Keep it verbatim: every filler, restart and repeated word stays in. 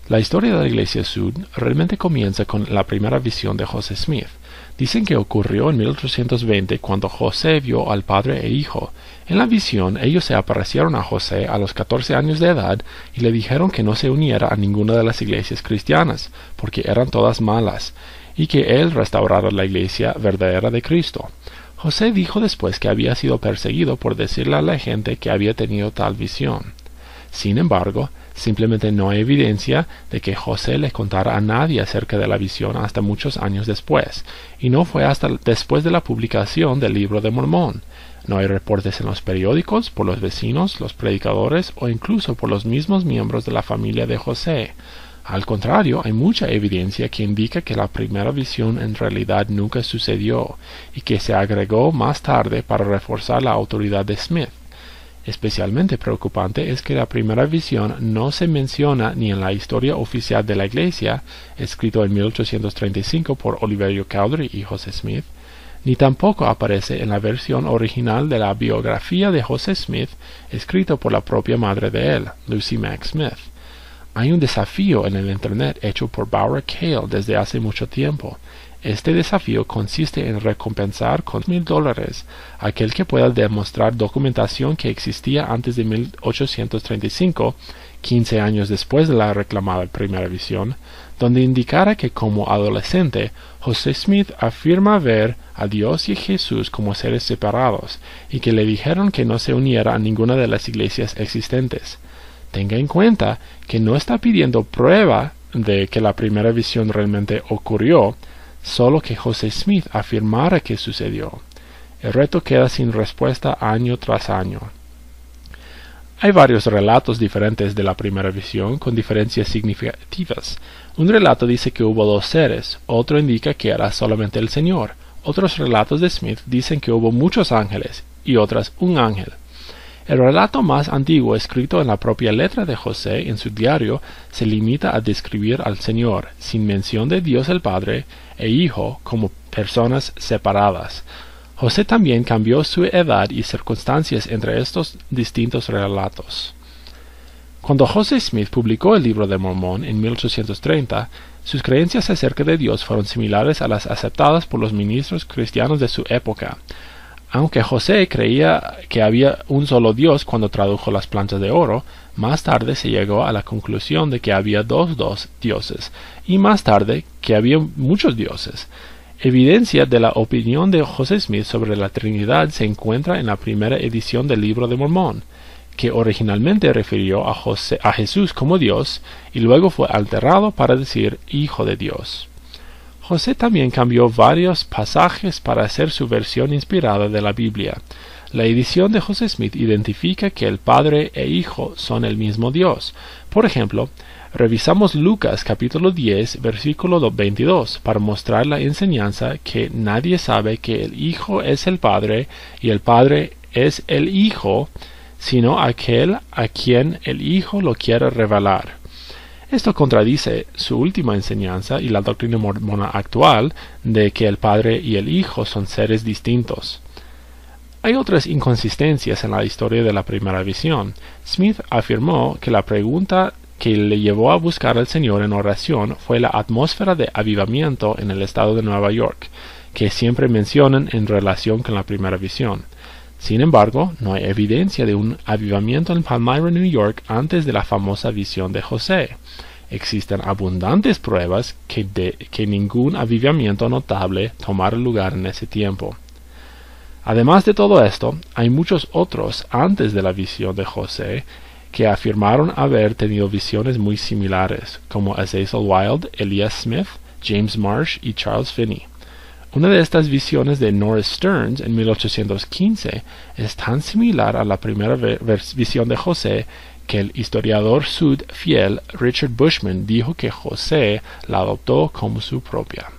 La historia de la Iglesia Sud realmente comienza con la primera visión de José Smith. Dicen que ocurrió en mil ochocientos veinte cuando José vio al padre e hijo. En la visión, ellos se aparecieron a José a los catorce años de edad y le dijeron que no se uniera a ninguna de las iglesias cristianas, porque eran todas malas, y que él restaurara la iglesia verdadera de Cristo. José dijo después que había sido perseguido por decirle a la gente que había tenido tal visión. Sin embargo, simplemente no hay evidencia de que José le contara a nadie acerca de la visión hasta muchos años después, y no fue hasta después de la publicación del Libro de Mormón. No hay reportes en los periódicos, por los vecinos, los predicadores o incluso por los mismos miembros de la familia de José. Al contrario, hay mucha evidencia que indica que la primera visión en realidad nunca sucedió y que se agregó más tarde para reforzar la autoridad de Smith. Especialmente preocupante es que la primera visión no se menciona ni en la historia oficial de la Iglesia, escrito en mil ochocientos treinta y cinco por Oliverio Cowdery y José Smith, ni tampoco aparece en la versión original de la biografía de José Smith, escrito por la propia madre de él, Lucy Mack Smith. Hay un desafío en el Internet hecho por Barbara Cale desde hace mucho tiempo. Este desafío consiste en recompensar con mil dólares a aquel que pueda demostrar documentación que existía antes de mil ochocientos treinta y cinco, quince años después de la reclamada primera visión, donde indicara que como adolescente, José Smith afirma ver a Dios y Jesús como seres separados, y que le dijeron que no se uniera a ninguna de las iglesias existentes. Tenga en cuenta que no está pidiendo prueba de que la primera visión realmente ocurrió, solo que José Smith afirmara que sucedió. El reto queda sin respuesta año tras año. Hay varios relatos diferentes de la primera visión con diferencias significativas. Un relato dice que hubo dos seres, otro indica que era solamente el Señor. Otros relatos de Smith dicen que hubo muchos ángeles y otras un ángel. El relato más antiguo, escrito en la propia letra de José en su diario, se limita a describir al Señor, sin mención de Dios el Padre e Hijo, como personas separadas. José también cambió su edad y circunstancias entre estos distintos relatos. Cuando José Smith publicó el Libro de Mormón en mil ochocientos treinta, sus creencias acerca de Dios fueron similares a las aceptadas por los ministros cristianos de su época. Aunque José creía que había un solo Dios cuando tradujo las planchas de oro, más tarde se llegó a la conclusión de que había dos, dos dioses, y más tarde que había muchos dioses. Evidencia de la opinión de José Smith sobre la Trinidad se encuentra en la primera edición del Libro de Mormón, que originalmente refirió a, José, a Jesús como Dios y luego fue alterado para decir Hijo de Dios. José también cambió varios pasajes para hacer su versión inspirada de la Biblia. La edición de José Smith identifica que el Padre e Hijo son el mismo Dios. Por ejemplo, revisamos Lucas capítulo diez, versículo veintidós, para mostrar la enseñanza que nadie sabe que el Hijo es el Padre y el Padre es el Hijo, sino aquel a quien el Hijo lo quiere revelar. Esto contradice su última enseñanza y la doctrina mormona actual de que el Padre y el Hijo son seres distintos. Hay otras inconsistencias en la historia de la primera visión. Smith afirmó que la pregunta que le llevó a buscar al Señor en oración fue la atmósfera de avivamiento en el estado de Nueva York, que siempre mencionan en relación con la primera visión. Sin embargo, no hay evidencia de un avivamiento en Palmyra, New York, antes de la famosa visión de José. Existen abundantes pruebas que, de, que ningún avivamiento notable tomara lugar en ese tiempo. Además de todo esto, hay muchos otros antes de la visión de José que afirmaron haber tenido visiones muy similares, como Azazel Wilde, Elias Smith, James Marsh y Charles Finney. Una de estas visiones de Norris Stearns en mil ochocientos quince es tan similar a la primera visión de José que el historiador sud fiel Richard Bushman dijo que José la adoptó como su propia.